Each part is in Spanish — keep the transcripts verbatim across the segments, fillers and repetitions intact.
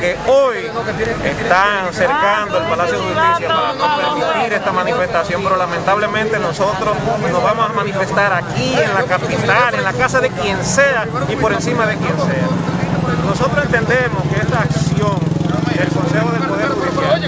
que hoy están cercando el Palacio de Justicia para no permitir esta manifestación, pero lamentablemente nosotros nos vamos a manifestar aquí en la capital, en la casa de quien sea y por encima de quien sea. Nosotros entendemos que esta acción del Consejo del Poder Judicial,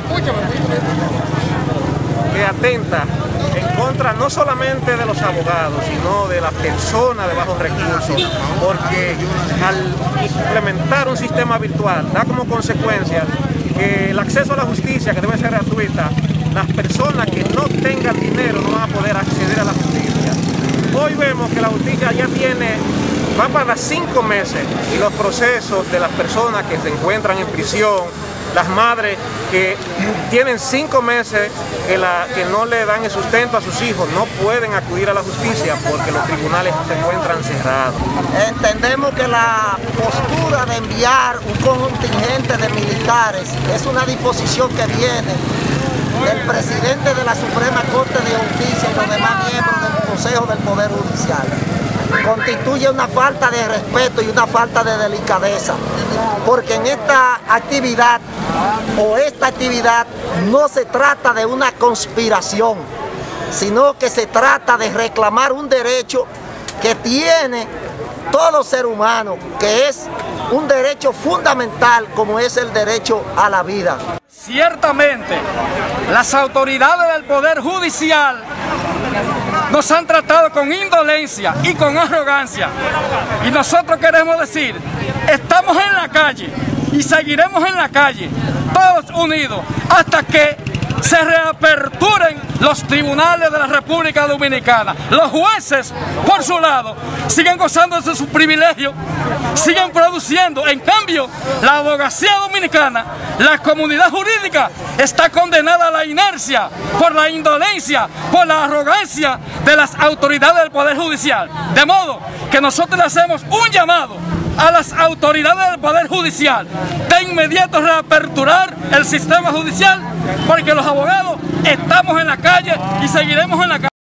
que atenta en contra no solamente de los abogados, sino de las personas de bajos recursos, porque al implementar un sistema virtual da como consecuencia que el acceso a la justicia, que debe ser gratuita, las personas que no tengan dinero no van a poder acceder a la justicia. Hoy vemos que la justicia ya tiene, va para cinco meses y los procesos de las personas que se encuentran en prisión, las madres que tienen cinco meses que, la, que no le dan el sustento a sus hijos, no pueden acudir a la justicia porque los tribunales se encuentran cerrados. Entendemos que la postura de enviar un contingente de militares es una disposición que viene del presidente de la Suprema Corte de Justicia y los demás miembros del Consejo del Poder Judicial. Constituye una falta de respeto y una falta de delicadeza, porque en esta actividad o esta actividad no se trata de una conspiración, sino que se trata de reclamar un derecho que tiene todo ser humano, que es un derecho fundamental como es el derecho a la vida. Ciertamente, las autoridades del Poder Judicial nos han tratado con indolencia y con arrogancia. Y nosotros queremos decir, estamos en la calle y seguiremos en la calle, todos unidos, hasta que se reaperturen los tribunales de la República Dominicana. Los jueces, por su lado, siguen gozando de sus privilegios, siguen produciendo. En cambio, la abogacía dominicana, la comunidad jurídica, está condenada a la inercia por la indolencia, por la arrogancia de las autoridades del Poder Judicial. De modo que nosotros le hacemos un llamado a las autoridades del Poder Judicial de inmediato reaperturar el sistema judicial, porque los abogados estamos en la calle y seguiremos en la calle.